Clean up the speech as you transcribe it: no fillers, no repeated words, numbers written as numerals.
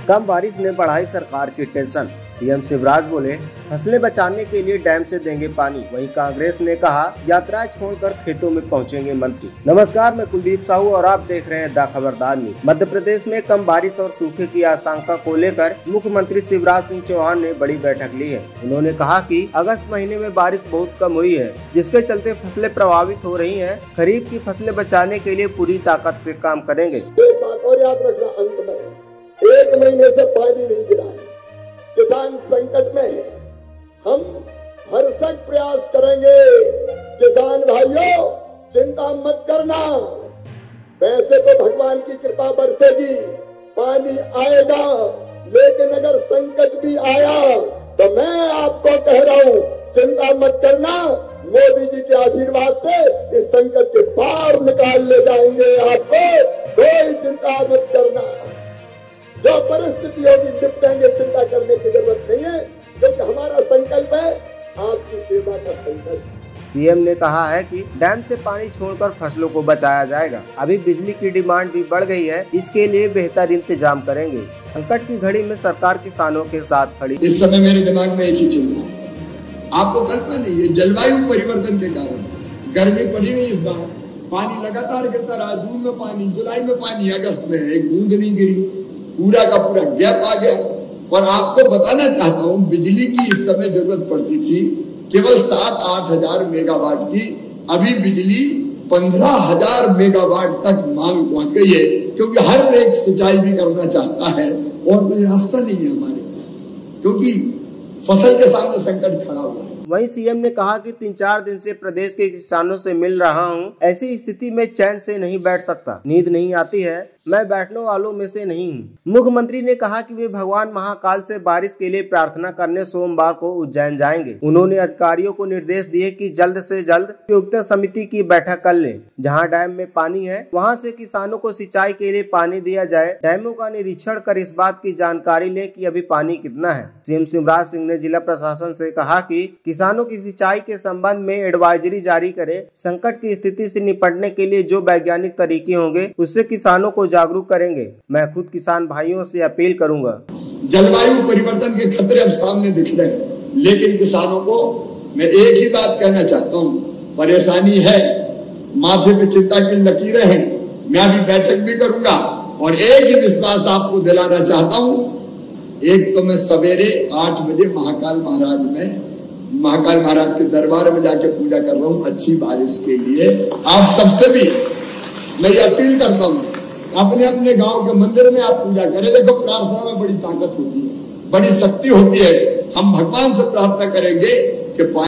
कम बारिश ने बढ़ाई सरकार की टेंशन। सीएम शिवराज बोले फसलें बचाने के लिए डैम से देंगे पानी। वहीं कांग्रेस ने कहा यात्राएं छोड़कर खेतों में पहुंचेंगे मंत्री। नमस्कार, मैं कुलदीप साहू और आप देख रहे हैं द खबरदार न्यूज। मध्य प्रदेश में कम बारिश और सूखे की आशंका को लेकर मुख्यमंत्री शिवराज सिंह चौहान ने बड़ी बैठक ली है। उन्होंने कहा कि अगस्त महीने में बारिश बहुत कम हुई है, जिसके चलते फसलें प्रभावित हो रही है। खरीफ की फसलें बचाने के लिए पूरी ताकत से काम करेंगे। एक बात और याद रखना, अंत में 1 महीने से पानी नहीं गिरा है, किसान संकट में है। हम भरसक प्रयास करेंगे। किसान भाइयों, चिंता मत करना, वैसे तो भगवान की कृपा बरसेगी, पानी आएगा, लेकिन अगर संकट भी आया तो मैं आपको कह रहा हूं, चिंता मत करना। मोदी जी के आशीर्वाद से इस संकट के पार निकाल ले जाएंगे आपको, कोई चिंता मत करना। जो परिस्थिति होगी निपटेंगे, चिंता करने की जरूरत नहीं है, क्योंकि हमारा संकल्प है आपकी सेवा का संकल्प। सीएम ने कहा है कि डैम से पानी छोड़कर फसलों को बचाया जाएगा। अभी बिजली की डिमांड भी बढ़ गई है, इसके लिए बेहतर इंतजाम करेंगे। संकट की घड़ी में सरकार किसानों के साथ खड़ी। इस समय मेरे दिमाग में एक ही चिंता है, आपको कल्पना नहीं है, जलवायु परिवर्तन के कारण गर्मी पड़ी नहीं इस बार, पानी लगातार गिरता रहा। जून में पानी, जुलाई में पानी, अगस्त में एक बूंद नहीं गिरी, पूरा का पूरा गैप आ गया। और आपको बताना चाहता हूं, बिजली की इस समय जरूरत पड़ती थी केवल 7-8 हजार मेगावाट की, अभी बिजली 15,000 मेगावाट तक मांग पहुंच गई है, क्योंकि हर एक सिंचाई भी करना चाहता है और कोई रास्ता नहीं है हमारे पास, क्योंकि फसल के सामने संकट खड़ा हुआ है। वहीं सीएम ने कहा कि 3-4 दिन से प्रदेश के किसानों से मिल रहा हूं, ऐसी स्थिति में चैन से नहीं बैठ सकता, नींद नहीं आती है, मैं बैठने वालों में से नहीं हूं। मुख्यमंत्री ने कहा कि वे भगवान महाकाल से बारिश के लिए प्रार्थना करने सोमवार को उज्जैन जाएंगे। उन्होंने अधिकारियों को निर्देश दिए कि जल्द से जल्द उपयुक्त समिति की बैठक कर ले। जहां डैम में पानी है वहां से किसानों को सिंचाई के लिए पानी दिया जाए। डैमों का निरीक्षण कर इस बात की जानकारी ले कि अभी पानी कितना है। सीएम शिवराज सिंह ने जिला प्रशासन से कहा कि किसानों की सिंचाई के संबंध में एडवाइजरी जारी करे। संकट की स्थिति से निपटने के लिए जो वैज्ञानिक तरीके होंगे उससे किसानों को जागरूक करेंगे। मैं खुद किसान भाइयों से अपील करूंगा। जलवायु परिवर्तन के खतरे अब सामने दिख रहे हैं, लेकिन किसानों को मैं एक ही बात कहना चाहता हूं, परेशानी है, माथे पे चिंता की लकीरें हैं। मैं अभी बैठक भी करूंगा और एक ही विश्वास आपको दिलाना चाहता हूं, एक तो मैं सवेरे 8 बजे महाकाल महाराज के दरबार में जाके पूजा कर रहा हूं अच्छी बारिश के लिए। आप सबसे भी मैं ये अपील करता हूं, अपने अपने गांव के मंदिर में आप पूजा करें। देखो, प्रार्थना में बड़ी ताकत होती है, बड़ी शक्ति होती है। हम भगवान से प्रार्थना करेंगे कि